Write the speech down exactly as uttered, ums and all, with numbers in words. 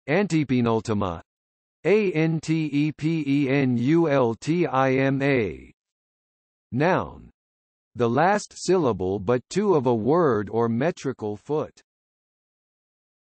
Antepenultima. Antepenultima. Noun. The last syllable but two of a word or metrical foot.